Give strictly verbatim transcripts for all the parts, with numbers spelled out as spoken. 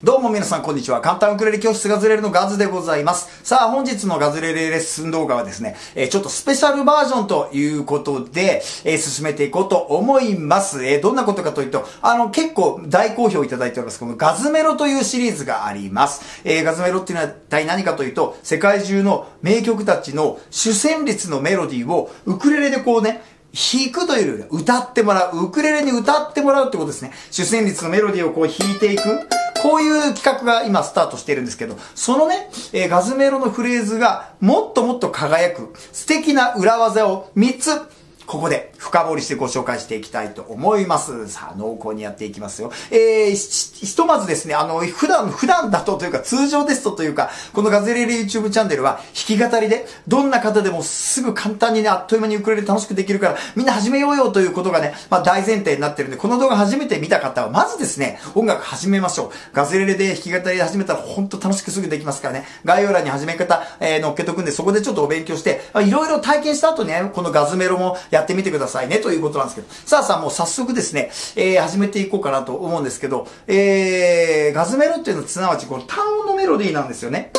どうも皆さんこんにちは。簡単ウクレレ教室ガズレレのガズでございます。さあ本日のガズレレレッスン動画はですね、えー、ちょっとスペシャルバージョンということで、えー、進めていこうと思います。えー、どんなことかというと、あの結構大好評いただいております、このガズメロというシリーズがあります。えー、ガズメロっていうのは一体何かというと、世界中の名曲たちの主旋律のメロディーをウクレレでこうね、弾くというより歌ってもらう。ウクレレに歌ってもらうってことですね。主旋律のメロディーをこう弾いていく。こういう企画が今スタートしているんですけど、そのね、えー、ガズメロのフレーズがもっともっと輝く素敵な裏技をみっつ、ここで深掘りしてご紹介していきたいと思います。さあ、濃厚にやっていきますよ。えー、ひ、ひとまずですね、あの、普段、普段だとというか、通常ですとというか、このガズレレ YouTube チャンネルは弾き語りで、どんな方でもすぐ簡単にね、あっという間にウクレレ楽しくできるから、みんな始めようよということがね、まあ大前提になってるんで、この動画初めて見た方は、まずですね、音楽始めましょう。ガズレレで弾き語りで始めたら、ほんと楽しくすぐできますからね、概要欄に始め方、えー、載っけとくんで、そこでちょっとお勉強して、いろいろ体験した後にね、このガズメロもやってみてくださいね、ということなんですけど。さあさあ、もう早速ですね、えー、始めていこうかなと思うんですけど、えー、ガズメロっていうのはすなわちこの単音のメロディーなんですよね。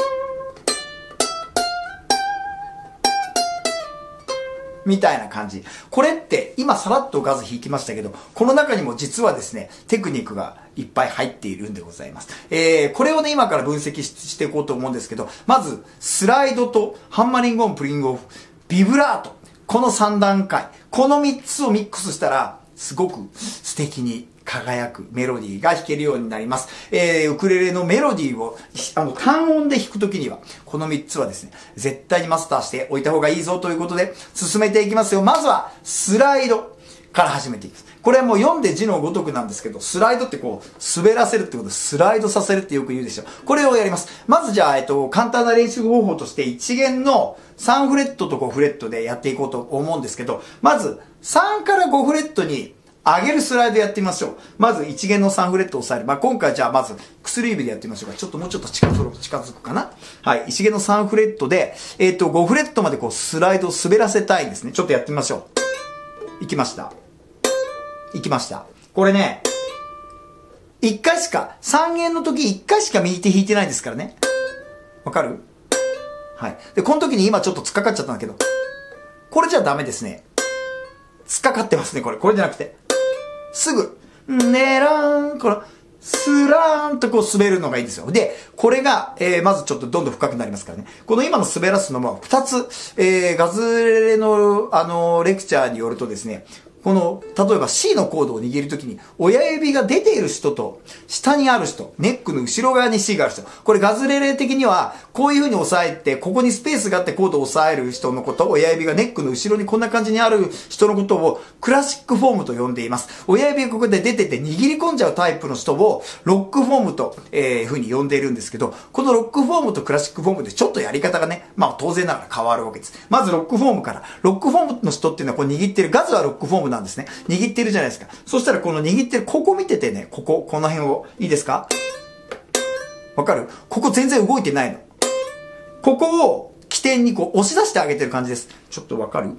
みたいな感じ。これって今さらっとガズ弾きましたけど、この中にも実はですね、テクニックがいっぱい入っているんでございます。えー、これをね、今から分析 し, していこうと思うんですけど、まず、スライドとハンマリングオン、プリングオフ、ビブラート。このさん段階。このみっつをミックスしたら、すごく素敵に輝くメロディーが弾けるようになります。えー、ウクレレのメロディーを、あの、単音で弾くときには、このみっつはですね、絶対にマスターしておいた方がいいぞということで、進めていきますよ。まずは、スライドから始めていきます。これはもう読んで字のごとくなんですけど、スライドってこう、滑らせるってことで、スライドさせるってよく言うでしょ。これをやります。まずじゃあ、えっと、簡単な練習方法として、いち弦のさんフレットとごフレットでやっていこうと思うんですけど、まず、さんからごフレットに、上げるスライドやってみましょう。まずいち弦のさんフレットを押さえる。まあ、今回じゃあまず薬指でやってみましょうか。ちょっともうちょっと近づく、近づくかな。はい。いち弦のさんフレットで、えっと、ごフレットまでこうスライドを滑らせたいんですね。ちょっとやってみましょう。いきました。いきました。これね、いっかいしか、さん弦の時いっかいしか右手弾いてないですからね。わかる？はい。で、この時に今ちょっと突っかかっちゃったんだけど、これじゃダメですね。突っかかってますね、これ。これじゃなくて。すぐ、ねらーん、この、スラーンとこう滑るのがいいんですよ。で、これが、えー、まずちょっとどんどん深くなりますからね。この今の滑らすのもふたつ、えー、ガズレレの、あのー、レクチャーによるとですね、この、例えば C のコードを握るときに、親指が出ている人と、下にある人、ネックの後ろ側に C がある人。これガズレレ的には、こういう風に押さえて、ここにスペースがあってコードを押さえる人のこと、親指がネックの後ろにこんな感じにある人のことを、クラシックフォームと呼んでいます。親指がここで出てて握り込んじゃうタイプの人を、ロックフォームと、えー、風に呼んでいるんですけど、このロックフォームとクラシックフォームでちょっとやり方がね、まあ当然ながら変わるわけです。まずロックフォームから、ロックフォームの人っていうのはこう握ってる、ガズはロックフォームなんですね。握ってるじゃないですか。そしたらこの握ってる、ここ見ててね、ここ、この辺を、いいですか？わかる？ここ全然動いてないの。ここを起点にこう押し出してあげてる感じです。ちょっとわかる？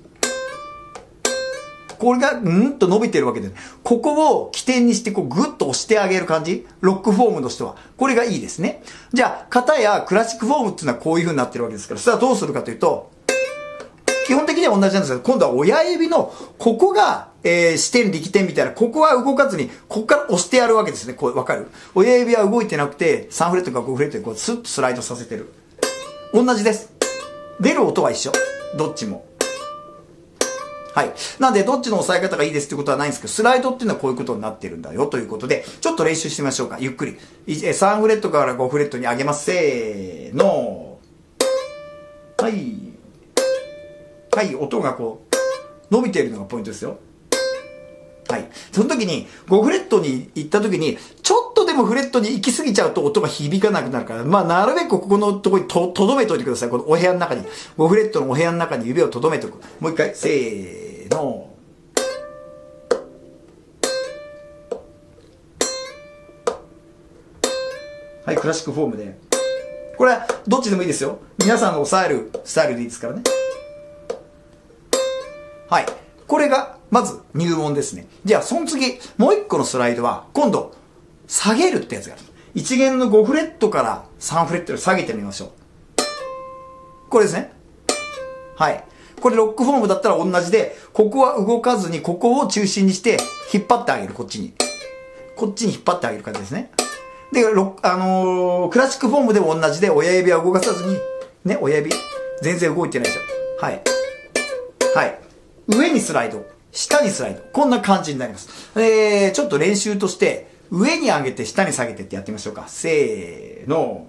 これが、うんと伸びてるわけで、ここを起点にしてこうグッと押してあげる感じ。ロックフォームの人は。これがいいですね。じゃあ、型やクラシックフォームっていうのはこういう風になってるわけですから、それはどうするかというと、基本的には同じなんですけど、今度は親指の、ここが、えー、支点、力点みたいな、ここは動かずに、ここから押してやるわけですね。こう、わかる？親指は動いてなくて、さんフレットかごフレットでこう、スッとスライドさせてる。同じです。出る音は一緒。どっちも。はい。なんで、どっちの押さえ方がいいですってことはないんですけど、スライドっていうのはこういうことになってるんだよということで、ちょっと練習してみましょうか。ゆっくり。さんフレットからごフレットに上げます。せーの。はい。はい、音がこう、伸びているのがポイントですよ。はい。その時に、ごフレットに行った時に、ちょっとでもフレットに行き過ぎちゃうと音が響かなくなるから、まあ、なるべくここのところにと、とどめといてください。このお部屋の中に。ごフレットのお部屋の中に指をとどめておく。もう一回、せーの。はい、クラシックフォームで。これは、どっちでもいいですよ。皆さんの押さえるスタイルでいいですからね。はい。これが、まず、入音ですね。じゃあ、その次、もう一個のスライドは、今度、下げるってやつがある。 いち弦のごフレットからさんフレットで下げてみましょう。これですね。はい。これロックフォームだったら同じで、ここは動かずに、ここを中心にして引っ張ってあげる、こっちに。こっちに引っ張ってあげる感じですね。で、ロあのー、クラシックフォームでも同じで、親指は動かさずに、ね、親指、全然動いてないでしょ。はい。はい。上にスライド、下にスライド。こんな感じになります。えー、ちょっと練習として、上に上げて下に下げてってやってみましょうか。せーの。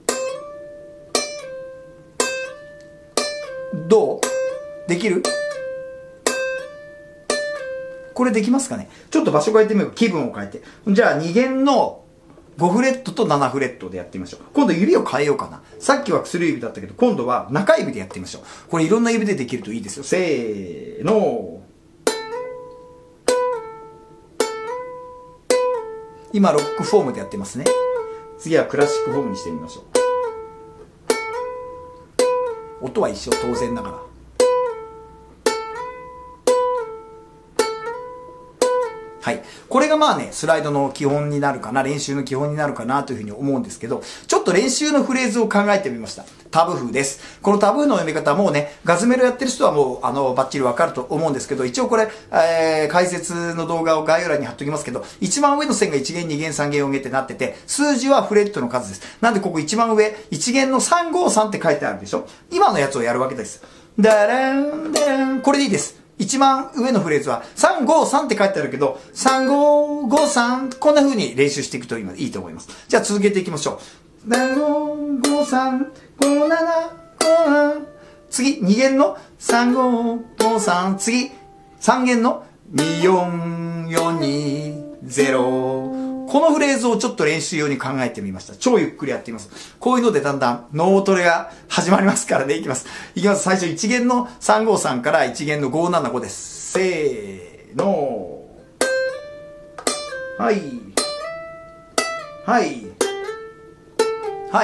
どうできる？これできますかね？ちょっと場所変えてみよう。気分を変えて。じゃあに弦のごフレットとななフレットでやってみましょう。今度指を変えようかな。さっきは薬指だったけど、今度は中指でやってみましょう。これいろんな指でできるといいですよ。せーの。今ロックフォームでやってますね。次はクラシックフォームにしてみましょう。音は一緒、当然ながら。はい。これがまあね、スライドの基本になるかな、練習の基本になるかなというふうに思うんですけど、ちょっと練習のフレーズを考えてみました。タブ風です。このタブーの読み方はもうね、ガズメロやってる人はもう、あの、バッチリわかると思うんですけど、一応これ、えー、解説の動画を概要欄に貼っときますけど、一番上の線がいち弦、に弦、さん弦、よん弦ってなってて、数字はフレットの数です。なんでここ一番上、いち弦のさんごさんって書いてあるでしょ？今のやつをやるわけです。ダラン、ダラン、これでいいです。一番上のフレーズはさんごさんって書いてあるけど、さんごごさん、こんな風に練習していくといいと思います。じゃあ続けていきましょう。さんごごさん、ごななごなな、次、に弦のさんごごさん、次、さん弦のによんよんにゼロ。このフレーズをちょっと練習用に考えてみました。超ゆっくりやってみます。こういうのでだんだん脳トレが始まりますからね。いきます。いきます。最初いち弦のさんごさんからいち弦のごななごです。せーの。はい。はい。はい。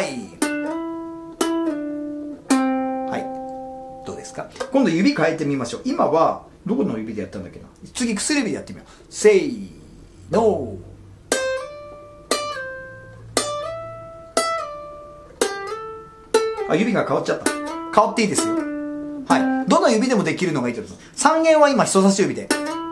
はい。どうですか？今度指変えてみましょう。今は、どこの指でやったんだっけな。次、薬指でやってみよう。せーの。あ、指が変わっちゃった。変わっていいですよ。はい。どの指でもできるのがいいと思います。さん弦は今人差し指で。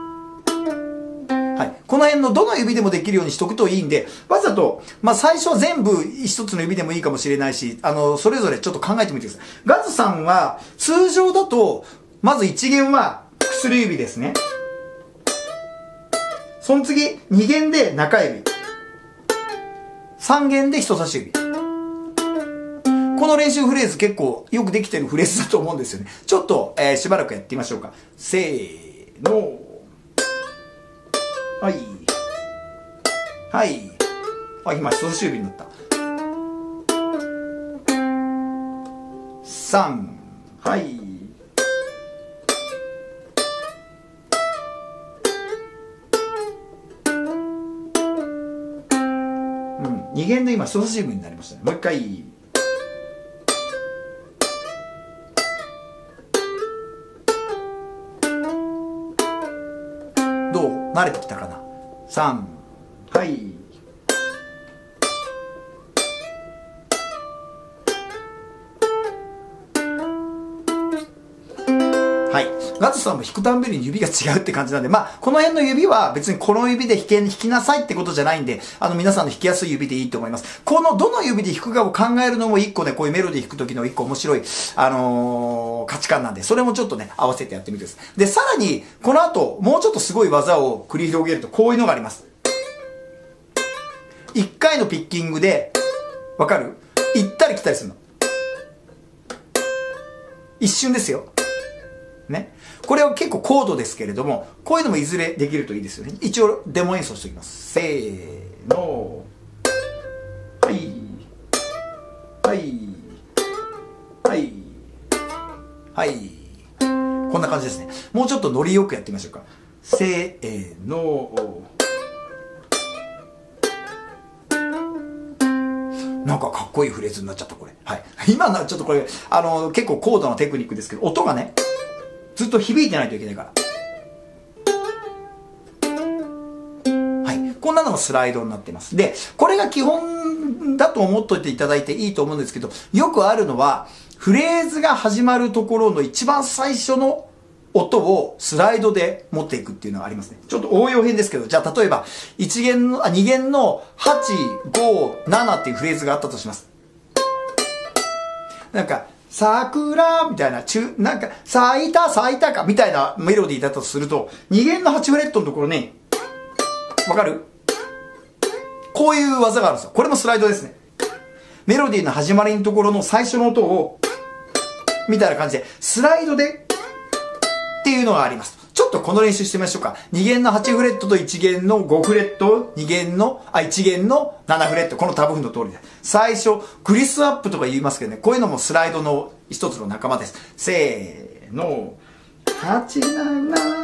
はい。この辺のどの指でもできるようにしとくといいんで、わざと、まあ最初は全部一つの指でもいいかもしれないし、あの、それぞれちょっと考えてみてください。ガズさんは、通常だと、まずいち弦は薬指ですね。その次、に弦で中指。さん弦で人差し指。この練習フレーズ結構よくできてるフレーズだと思うんですよね。ちょっと、えー、しばらくやってみましょうか。せーの。はい。はい。あ、今人差し指になった。さん。はい。うん。に弦で今人差し指になりましたね。もう一回。どう？慣れてきたかな？さん。はい。はい。ガズさんも弾くたんびに指が違うって感じなんで、まあ、この辺の指は別にこの指で弾け、弾きなさいってことじゃないんで、あの皆さんの弾きやすい指でいいと思います。このどの指で弾くかを考えるのも一個ね、こういうメロディー弾く時の一個面白い、あのー、価値観なんで、それもちょっとね、合わせてやってみてください。で、さらに、この後、もうちょっとすごい技を繰り広げると、こういうのがあります。一回のピッキングで、わかる？行ったり来たりするの。一瞬ですよ。ね。これは結構高度ですけれども、こういうのもいずれできるといいですよね。一応デモ演奏しておきます。せーの。はい。はい。はい。はい。こんな感じですね。もうちょっとノリよくやってみましょうか。せーの。なんかかっこいいフレーズになっちゃった、これ。はい。今のはちょっとこれ、あの、結構高度なテクニックですけど、音がね、ずっと響いてないといけないから。はい。こんなのがスライドになってます。で、これが基本単だと思っといていただいていいと思うんですけど、よくあるのは、フレーズが始まるところの一番最初の音をスライドで持っていくっていうのがありますね。ちょっと応用編ですけど、じゃあ例えば、いち弦の、あ、に弦のはち、ご、ななっていうフレーズがあったとします。なんか、桜みたいな、中、なんか、咲いた、咲いたかみたいなメロディーだったとすると、に弦のはちフレットのところに、わかる？こういう技があるんですよ。これもスライドですね。メロディーの始まりのところの最初の音を、みたいな感じで、スライドで、っていうのがあります。ちょっとこの練習してみましょうか。に弦のはちフレットといち弦のごフレット、に弦の、あ、いち弦のななフレット。このタブ譜の通りです。最初、グリスアップとか言いますけどね、こういうのもスライドの一つの仲間です。せーの。はち、なな。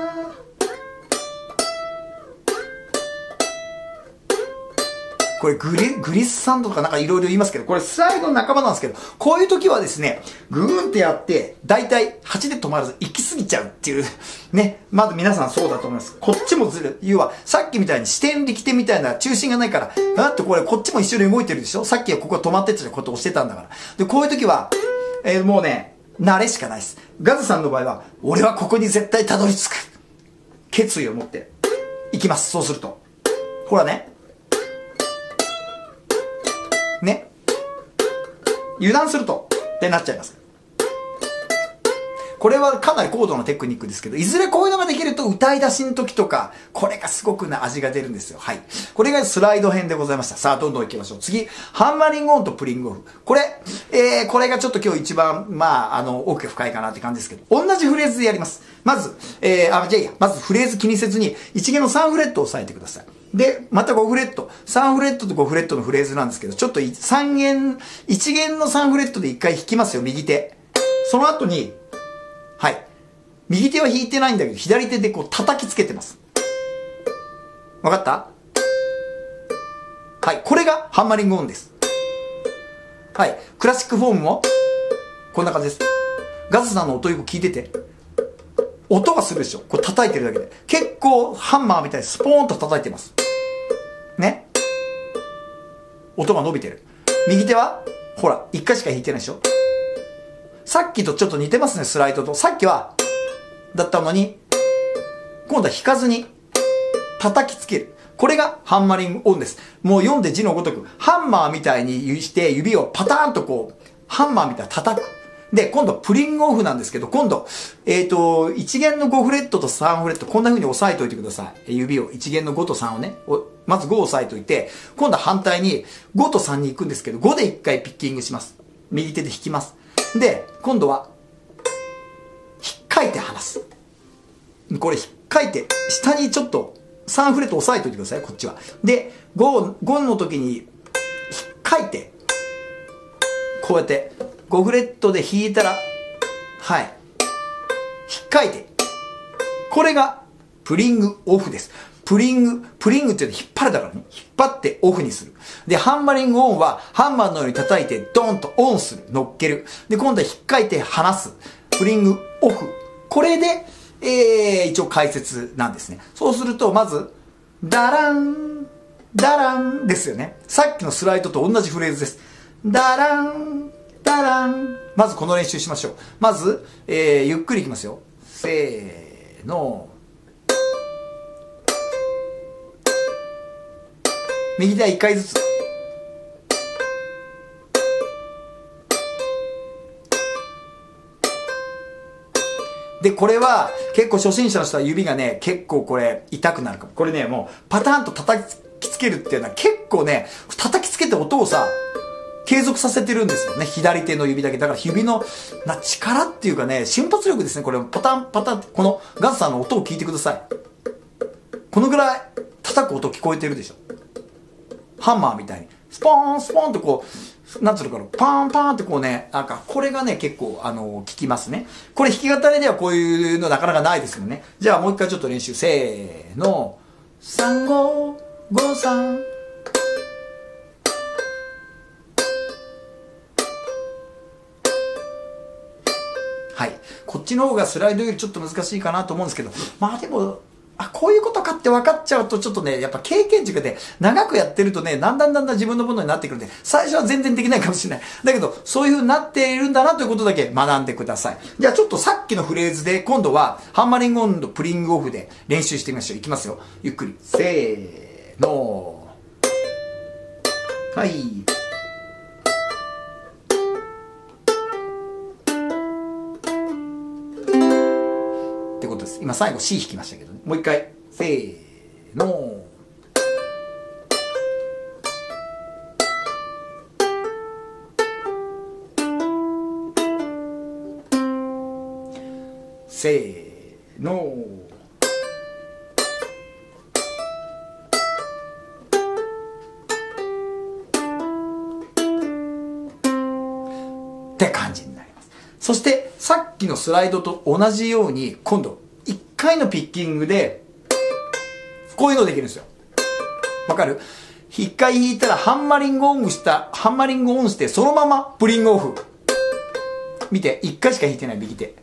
これグリ、グリスサンドとかなんかいろいろ言いますけど、これスライドの仲間なんですけど、こういう時はですね、グーンってやって、だいたいはちで止まらず行き過ぎちゃうっていう、ね。まず皆さんそうだと思います。こっちもずる。要は、さっきみたいに視点力点みたいな中心がないから、だってこれこっちも一緒に動いてるでしょ？さっきはここ止まってってことを押してたんだから。で、こういう時は、えー、もうね、慣れしかないです。ガズさんの場合は、俺はここに絶対たどり着く。決意を持って、行きます。そうすると。ほらね。ね。油断すると、ってなっちゃいます。これはかなり高度なテクニックですけど、いずれこういうのができると歌い出しの時とか、これがすごくな味が出るんですよ。はい。これがスライド編でございました。さあ、どんどん行きましょう。次、ハンマリングオンとプリングオフ。これ、えー、これがちょっと今日一番、まあ、あの、奥が深いかなって感じですけど、同じフレーズでやります。まず、えー、あ、じゃあいいや。まずフレーズ気にせずに、いち弦のさんフレットを押さえてください。で、またごフレット。さんフレットとごフレットのフレーズなんですけど、ちょっとさん弦、いち弦のさんフレットでいっかい弾きますよ、右手。その後に、はい。右手は弾いてないんだけど、左手でこう叩きつけてます。わかった？はい。これがハンマリングオンです。はい。クラシックフォームも、こんな感じです。ガズさんの音よく聞いてて。音がするでしょ。これ叩いてるだけで。結構ハンマーみたいにスポーンと叩いてます。ね。音が伸びてる。右手は、ほら、一回しか弾いてないでしょ。さっきとちょっと似てますね、スライドと。さっきは、だったのに、今度は弾かずに、叩きつける。これがハンマリングオンです。もう読んで字のごとく、ハンマーみたいにして指をパターンとこう、ハンマーみたいに叩く。で、今度プリングオフなんですけど、今度、えっと、いち弦のごフレットとさんフレット、こんな風に押さえといてください。指を、いち弦のごとさんをね、まずごを押さえといて、今度は反対にごとさんに行くんですけど、ごでいっかいピッキングします。右手で弾きます。で、今度は、引っかいて離す。これ引っかいて、下にちょっとさんフレット押さえといてください、こっちは。で、5、ごの時に、引っかいて、こうやって、ごフレットで弾いたら、はい。引っかいて。これが、プリングオフです。プリング、プリングっていうのは引っ張るだからね。引っ張ってオフにする。で、ハンマリングオンは、ハンマーのように叩いて、ドーンとオンする。乗っける。で、今度は引っかいて離す。プリングオフ。これで、えー、一応解説なんですね。そうすると、まず、ダラン、ダランですよね。さっきのスライドと同じフレーズです。ダラン、ダラン。まずこの練習しましょう。まず、えー、ゆっくりいきますよ。せーの。右手はいっかいずつ。で、これは結構初心者の人は指がね、結構これ痛くなるかも。これね、もうパターンと叩きつけるっていうのは結構ね、叩きつけて音をさ、継続させてるんですよね。左手の指だけ。だから指のな力っていうかね、瞬発力ですね。これパタンパタンって、このガズさんの音を聞いてください。このぐらい叩く音聞こえてるでしょ。ハンマーみたいに。スポーンスポーンってこう、なんつうのかな、パンパンってこうね、なんか、これがね、結構、あの、効きますね。これ弾き語りではこういうのなかなかないですよね。じゃあもう一回ちょっと練習。せーの。さんごごさん。はい。こっちの方がスライドよりちょっと難しいかなと思うんですけど、まあでも、 あ、こういうことかって分かっちゃうとちょっとね、やっぱ経験値で長くやってるとね、だんだんだんだん自分のものになってくるんで、最初は全然できないかもしれない。だけど、そういう風になっているんだなということだけ学んでください。じゃあちょっとさっきのフレーズで、今度はハンマリングオンとプリングオフで練習してみましょう。いきますよ。ゆっくり。せーの。はい。今最後 C 弾きましたけどね。もう一回。せーの。せーの。って感じになります。そしてさっきのスライドと同じように今度いっかいのピッキングでこういうのできるんですよ。わかる？いっかい弾いたらハンマリングオンした、ハンマリングオンしてそのままプリングオフ。見て、いっかいしか弾いてない右手。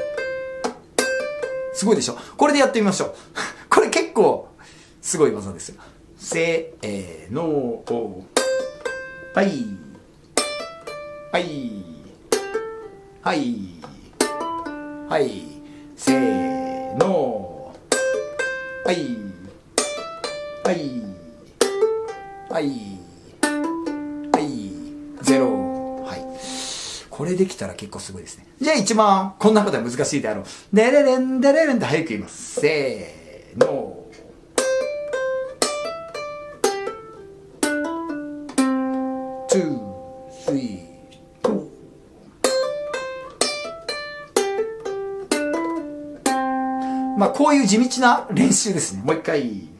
すごいでしょ？これでやってみましょう。これ結構すごい技ですよ。せーのー。はい。はい。はい。はい。せーの。はい。はい。はい。はい。ゼロ。はい。これできたら結構すごいですね。じゃあ一番、こんなことは難しいであろう。デレレンデレレンって早く言います。せーの。ツー、スリー。まあこういう地道な練習ですね。もう一回。に、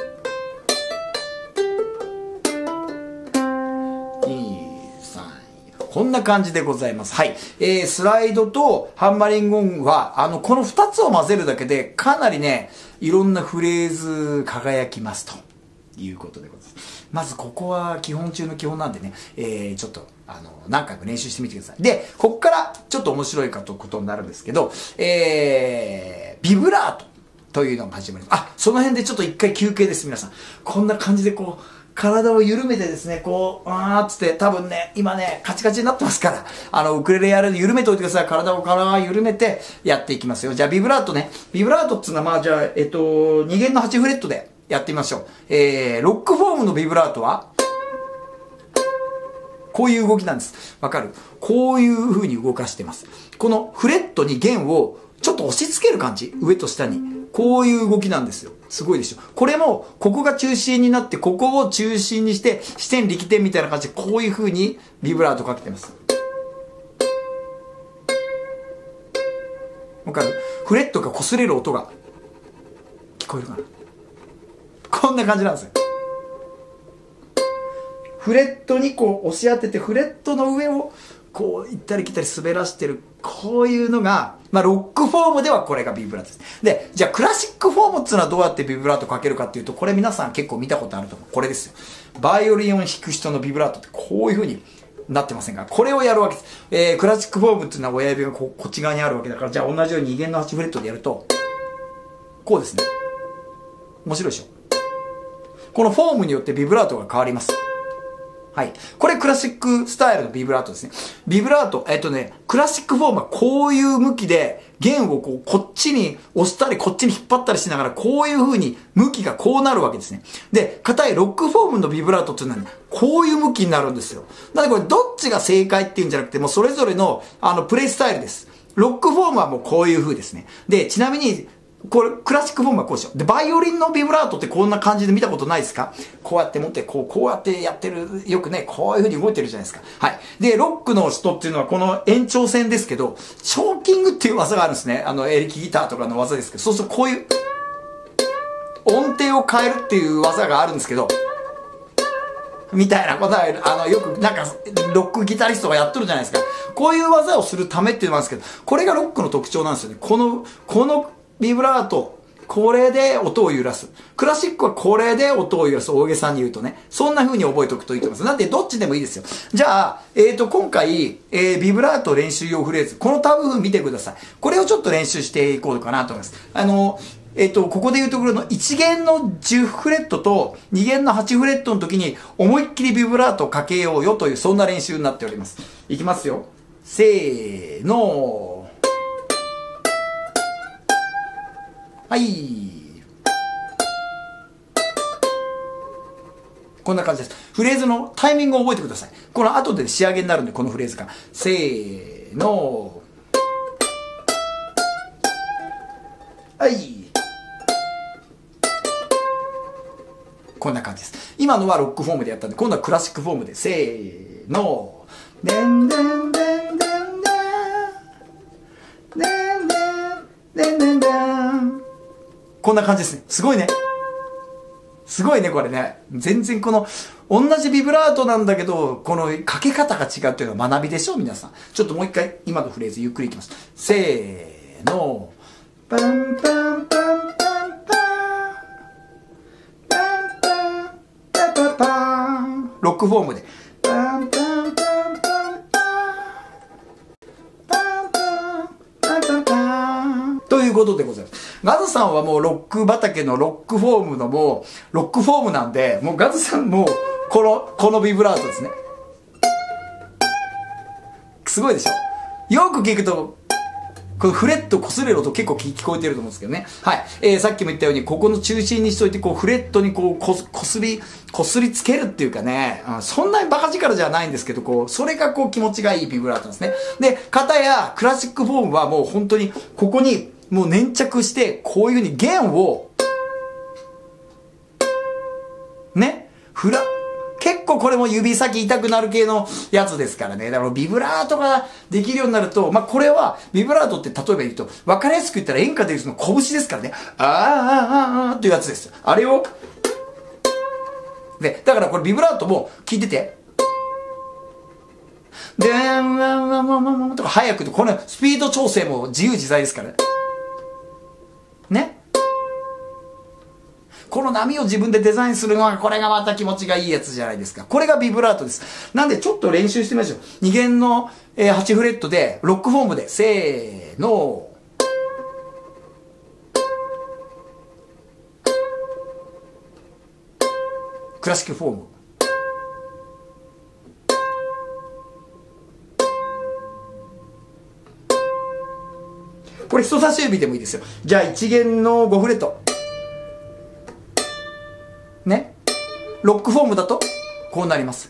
さん、こんな感じでございます。はい。えー、スライドとハンマリングオンは、あの、この二つを混ぜるだけで、かなりね、いろんなフレーズ輝きますということでございます。まずここは基本中の基本なんでね、えー、ちょっと、あの、何回も練習してみてください。で、ここからちょっと面白いかということになるんですけど、えー、ビブラートというのが始まります。あ、その辺でちょっと一回休憩です、皆さん。こんな感じでこう、体を緩めてですね、こう、あーっつって、多分ね、今ね、カチカチになってますから、あの、ウクレレやる緩めておいてください。体を体を緩めてやっていきますよ。じゃあ、ビブラートね。ビブラートっていうのは、まあ、じゃあ、えっと、に弦のはちフレットでやってみましょう。えー、ロックフォームのビブラートは、こういう動きなんです。わかる？こういう風に動かしてます。このフレットに弦をちょっと押し付ける感じ。上と下に。こういう動きなんですよ。すごいでしょ。これも、ここが中心になって、ここを中心にして、支点力点みたいな感じで、こういう風にビブラートかけてます。わかる？フレットが擦れる音が聞こえるかな？こんな感じなんですよ。フレットにこう押し当てて、フレットの上をこう行ったり来たり滑らしてる。こういうのが、まあロックフォームではこれがビブラートです。で、じゃあクラシックフォームっていうのはどうやってビブラートかけるかっていうと、これ皆さん結構見たことあると思う。これですよ。バイオリンを弾く人のビブラートってこういう風になってませんか？これをやるわけです。えー、クラシックフォームっていうのは親指がここっち側にあるわけだから、じゃあ同じようにに弦のはちフレットでやると、こうですね。面白いでしょ？このフォームによってビブラートが変わります。はい。これクラシックスタイルのビブラートですね。ビブラート、えっとね、クラシックフォームはこういう向きで、弦をこう、こっちに押したり、こっちに引っ張ったりしながら、こういう風に向きがこうなるわけですね。で、硬いロックフォームのビブラートっていうのはね、こういう向きになるんですよ。なのでこれどっちが正解っていうんじゃなくて、もうそれぞれの、あの、プレイスタイルです。ロックフォームはもうこういう風ですね。で、ちなみに、これ、クラシックフォームはこうでしょ。で、バイオリンのビブラートってこんな感じで見たことないですか？こうやって持って、こう、こうやってやってる、よくね、こういう風に動いてるじゃないですか。はい。で、ロックの人っていうのはこの延長線ですけど、チョーキングっていう技があるんですね。あの、エレキギターとかの技ですけど、そうするとこういう、音程を変えるっていう技があるんですけど、みたいなことは、あの、よくなんか、ロックギタリストがやってるじゃないですか。こういう技をするためっていうのもあるんですけど、これがロックの特徴なんですよね。この、この、ビブラート、これで音を揺らす。クラシックはこれで音を揺らす。大げさに言うとね。そんな風に覚えておくといいと思います。なんで、どっちでもいいですよ。じゃあ、えっと、今回、えー、ビブラート練習用フレーズ。このタブ譜見てください。これをちょっと練習していこうかなと思います。あの、 えっと、ここで言うところのいち弦のじゅうフレットとに弦のはちフレットの時に思いっきりビブラートをかけようよという、そんな練習になっております。いきますよ。せーの。はい。こんな感じです。フレーズのタイミングを覚えてください。この後で仕上げになるんで、このフレーズが。せーの。はい。こんな感じです。今のはロックフォームでやったんで、今度はクラシックフォームで。せーの。でんでんでんでんでん。でんでんでんでんでん。こんな感じですね。すごいね。すごいね、これね。全然この、同じビブラートなんだけど、このかけ方が違うっていうのは学びでしょ、皆さん。ちょっともう一回、今のフレーズゆっくりいきます。せーの。パンパンパンパンパン。パンパンパンパンパン。ロックフォームで。パンパンパンパンパン。パンパンパンパンパン。ということでございます。ガズさんはもうロック畑のロックフォームのもう、ロックフォームなんで、もうガズさんもこの、このビブラートですね。すごいでしょ。よく聞くと、このフレット擦れる音結構聞こえてると思うんですけどね。はい。えー、さっきも言ったように、ここの中心にしといて、こう、フレットにこう、こ、こすり、こすりつけるっていうかね、うん、そんなにバカ力じゃないんですけど、こう、それがこう気持ちがいいビブラートですね。で、片や、クラシックフォームはもう本当に、ここに、もう粘着して、こういう風に弦を、ね、フラ、結構これも指先痛くなる系のやつですからね。だからビブラートができるようになると、まあ、これは、ビブラートって例えば言うと、わかりやすく言ったら演歌でいうその拳ですからね。あーあーあーあーっていうやつです。あれを、で、だからこれビブラートも聞いてて。でーん、わんわんわんわんわんとか早くと、このスピード調整も自由自在ですからね。ね。この波を自分でデザインするのは、これがまた気持ちがいいやつじゃないですか。これがビブラートです。なんでちょっと練習してみましょう。に弦の、えー、はちフレットで、ロックフォームで、せーの。クラシックフォーム。これ人差し指でもいいですよ。じゃあいち弦のごフレット。ね。ロックフォームだと、こうなります。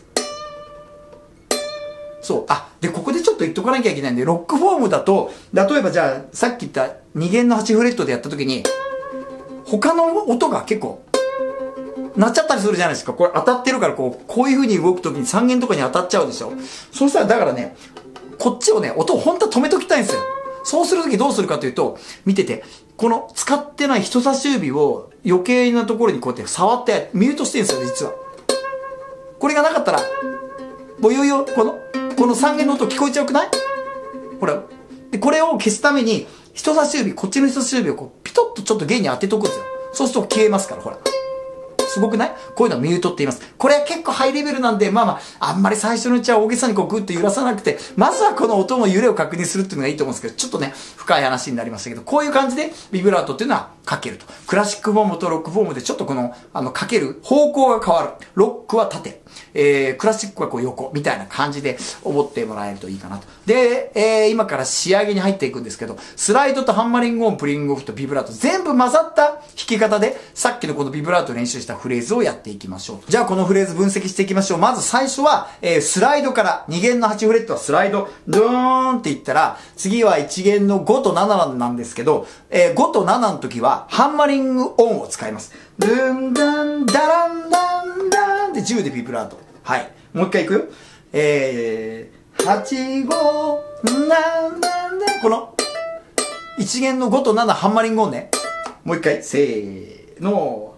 そう。あ、で、ここでちょっと言っとかなきゃいけないんで、ロックフォームだと、例えばじゃあ、さっき言ったに弦のはちフレットでやったときに、他の音が結構、なっちゃったりするじゃないですか。これ当たってるから、こう、こういう風に動くときにさん弦とかに当たっちゃうでしょ。そうしたら、だからね、こっちをね、音を本当は止めときたいんですよ。そうするときどうするかというと、見てて、この使ってない人差し指を余計なところにこうやって触ってミュートしてるんですよ、実は。これがなかったら、ぼよよ、この、このさん弦の音聞こえちゃうくない？ほら。で、これを消すために、人差し指、こっちの人差し指をこう、ピトッとちょっと弦に当てとくんですよ。そうすると消えますから、ほら。すごくない？こういうのをミュートって言います。これは結構ハイレベルなんで、まあまあ、あんまり最初のうちは大げさにこうグッと揺らさなくて、まずはこの音の揺れを確認するっていうのがいいと思うんですけど、ちょっとね、深い話になりましたけど、こういう感じでビブラートっていうのはかけると。クラシックフォームとロックフォームでちょっとこの、あの、かける方向が変わる。ロックは縦。えー、クラシックはこう横。みたいな感じで思ってもらえるといいかなと。で、えー、今から仕上げに入っていくんですけど、スライドとハンマリングオン、プリングオフとビブラート全部混ざった弾き方で、さっきのこのビブラートを練習したフレーズをやっていきましょう。じゃあこのフレーズ分析していきましょう。まず最初は、えー、スライドからに弦のはちフレットはスライド、ドーンっていったら、次はいち弦のごとなななんですけど、えー、ごとななの時はハンマリングオンを使います。ドゥンダンダランダンダンってじゅうでビブラート。はい。もう一回いくよ。えー、はち、ご、ななな、この、いち弦のごとななハンマリングオンね。もう一回、せーの。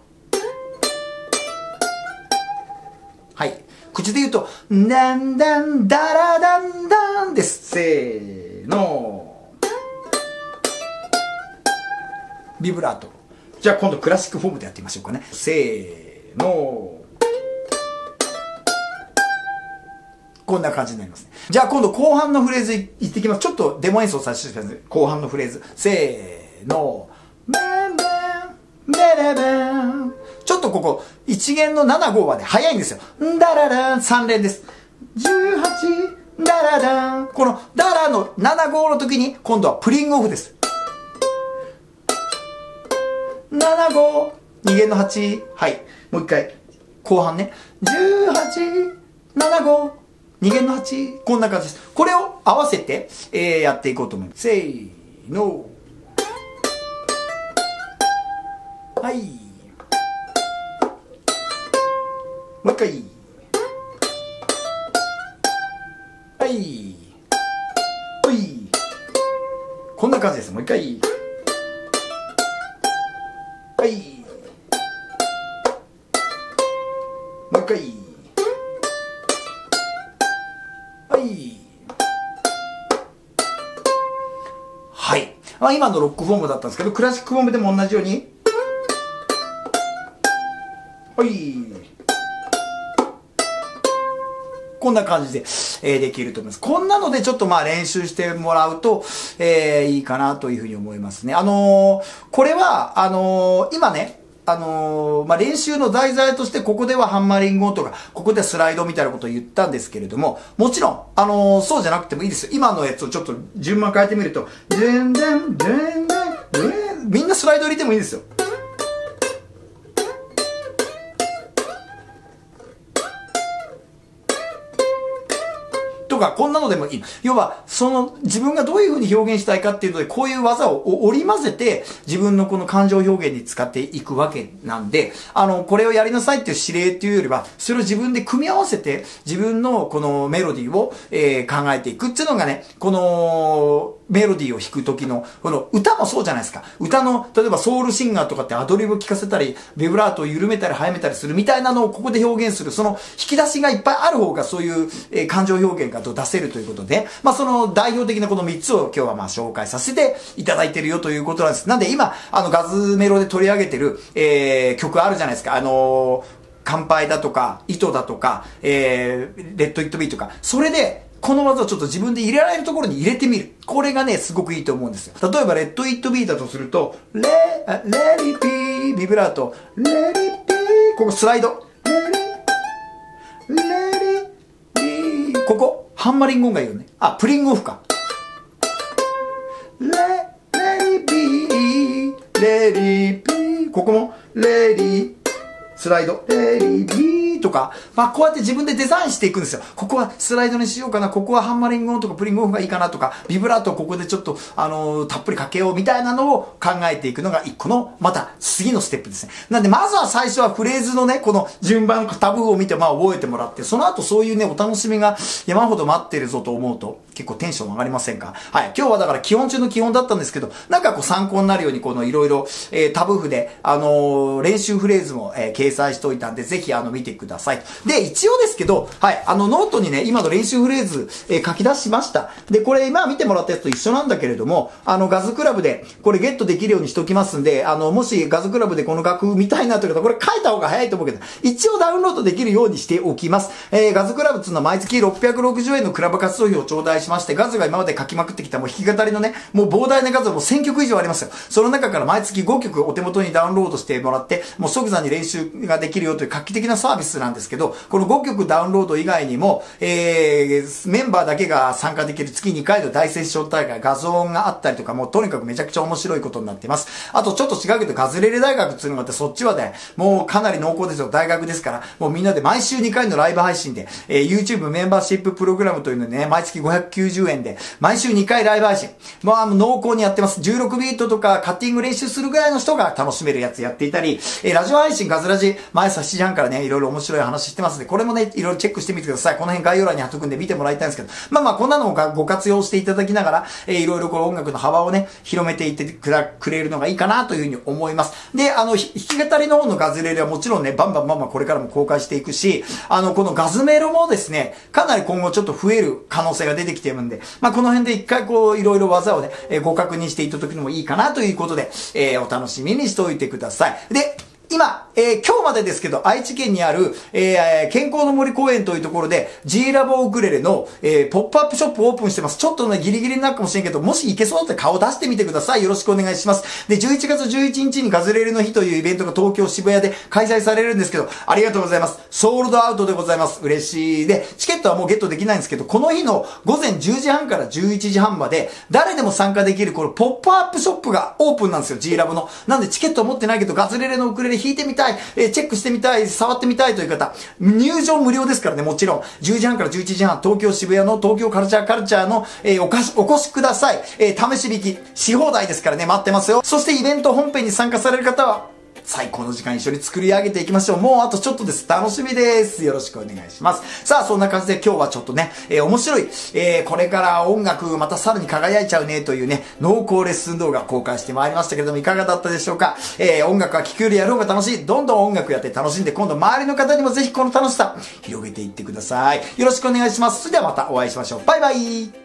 はい。口で言うと、ダンダンダラダンダンです。せーの。ビブラート。じゃあ今度クラシックフォームでやってみましょうかね。せーの。こんな感じになりますね。じゃあ今度後半のフレーズいってきます。ちょっとデモ演奏させてください。後半のフレーズ。せーの。バンバベレベン。ちょっとここ、一弦のなな号まで早いんですよ。ダララン、さん連です。じゅうはち、ダララン。このダラのなな号の時に、今度はプリングオフです。なな号、に弦のはち。はい。もう一回。後半ね。じゅうはち、なな号、に弦のはち。こんな感じです。これを合わせて、えー、やっていこうと思います。せーの。はい。もう一回。はい。ほい。こんな感じです。もう一回。はい。もう一回。はい。はい。まあ今のロックフォームだったんですけど、クラシックフォームでも同じように。はい。こんな感じで、えー、できると思います。こんなのでちょっとまあ練習してもらうと、えー、いいかなというふうに思いますね。あのー、これは、あのー、今ね、あのー、まあ、練習の題材として、ここではハンマリング音とか、ここではスライドみたいなことを言ったんですけれども、もちろん、あのー、そうじゃなくてもいいですよ。今のやつをちょっと順番変えてみると、全然、全然、みんなスライド入れてもいいですよ。とか、こんなのでもいい。要は、その、自分がどういう風に表現したいかっていうので、こういう技を織り交ぜて、自分のこの感情表現に使っていくわけなんで、あの、これをやりなさいっていう指令っていうよりは、それを自分で組み合わせて、自分のこのメロディーを、えー、考えていくっていうのがね、この、メロディーを弾く時の、この歌もそうじゃないですか。歌の、例えばソウルシンガーとかってアドリブを聞かせたり、ビブラートを緩めたり速めたりするみたいなのをここで表現する、その引き出しがいっぱいある方がそういう、えー、感情表現が出せるということで、まあその代表的なこのみっつを今日はまあ紹介させていただいてるよということなんです。なんで今、あのガズメロで取り上げてる、えー、曲あるじゃないですか。あのー、乾杯だとか、糸だとか、えー、レッドイットビーとか、それで、この技をちょっと自分で入れられるところに入れてみる。これがね、すごくいいと思うんですよ。例えば、レッドイットビーだとすると、レ、レリピー、ビブラート、レリピー、ここスライド、レリ、レリピー、ここ、ハンマリング音がいいよね。あ、プリングオフか。レ、レリピー、レリピー、ここも、レリ、スライド、レリピー、とか、まあこうやって自分でデザインしていくんですよ。ここはスライドにしようかな、ここはハンマリング音とかプリングオフがいいかなとか、ビブラートをここでちょっと、あのー、たっぷりかけようみたいなのを考えていくのが一個の、また次のステップですね。なんでまずは最初はフレーズのね、この順番、タブを見てまあ覚えてもらって、その後そういうね、お楽しみが山ほど待ってるぞと思うと、結構テンション上がりませんか？はい。今日はだから基本中の基本だったんですけど、なんかこう参考になるようにこのいろいろ、えー、タブ譜で、あのー、練習フレーズも、えー、掲載しておいたんで、ぜひあの見てください。で、一応ですけど、はい、あのノートにね、今の練習フレーズ、えー、書き出しました。で、これ今見てもらったやつと一緒なんだけれども、あのガズクラブでこれゲットできるようにしておきますんで、あの、もしガズクラブでこの楽譜見たいなという方、これ書いた方が早いと思うけど、一応ダウンロードできるようにしておきます。えー、ガズクラブっていうのは毎月ろっぴゃくろくじゅうえんのクラブ活動費を頂戴しまして、ガズが今まで書きまくってきたもう弾き語りのね、もう膨大な数もうせんきょく以上ありますよ。その中から毎月ごきょくお手元にダウンロードしてもらって、もう即座に練習ができるよという画期的なサービスなんですけど、このごきょくダウンロード以外にも、えー、メンバーだけが参加できる月にかいの大セッション大会、画像があったりとか、もうとにかくめちゃくちゃ面白いことになっています。あとちょっと違うけど、ガズレレ大学っていうのがあって、そっちはね、もうかなり濃厚ですよ。大学ですから、もうみんなで毎週にかいのライブ配信で、えー、YouTube メンバーシッププログラムというのでね、毎月ごひゃくきゅうじゅうえんで、毎週にかいライブ配信。もうあの濃厚にやってます。じゅうろくビートとかカッティング練習するぐらいの人が楽しめるやつやっていたり、えー、ラジオ配信ガズラジ、毎朝しちじはんからね、いろいろ面白い話してますんで、これもね、いろいろチェックしてみてください。この辺概要欄に貼っとくんで見てもらいたいんですけど、まあまあこんなのもご活用していただきながら、えー、いろいろこう音楽の幅をね、広めていってくらくれるのがいいかなというふうに思います。で、あの、弾き語りの方のガズレレはもちろんね、バンバンバンバンこれからも公開していくし、あの、このガズメロもですね、かなり今後ちょっと増える可能性が出てきてるんで、まあこの辺で一回こう、いろいろ技をね、えー、ご確認していただくのもいいかなということで、えー、お楽しみにしておいてください。で、 今、えー、今日までですけど、愛知県にある、えー、健康の森公園というところで、G ラボウクレレの、えー、ポップアップショップオープンしてます。ちょっとね、ギリギリになるかもしれんけど、もし行けそうだったら顔出してみてください。よろしくお願いします。で、じゅういちがつじゅういちにちにガズレレの日というイベントが東京渋谷で開催されるんですけど、ありがとうございます。ソールドアウトでございます。嬉しい。で、チケットはもうゲットできないんですけど、この日の午前じゅうじはんからじゅういちじはんまで、誰でも参加できるこのポップアップショップがオープンなんですよ。G ラボの。なんでチケットを持ってないけど、ガズレレのウクレレ弾いてみたい、えー、チェックしてみたい、触ってみたいという方、入場無料ですからね、もちろん。じゅうじはんからじゅういちじはん、東京渋谷の東京カルチャーカルチャーの、えー、おかし、お越しください。えー、試し引き、し放題ですからね、待ってますよ。そしてイベント本編に参加される方は、最高の時間一緒に作り上げていきましょう。もうあとちょっとです。楽しみです。よろしくお願いします。さあ、そんな感じで今日はちょっとね、えー、面白い、えー、これから音楽またさらに輝いちゃうねというね、濃厚レッスン動画を公開してまいりましたけれども、いかがだったでしょうか。えー、音楽は聴くよりやる方が楽しい。どんどん音楽やって楽しんで、今度周りの方にもぜひこの楽しさ、広げていってください。よろしくお願いします。それではまたお会いしましょう。バイバイ。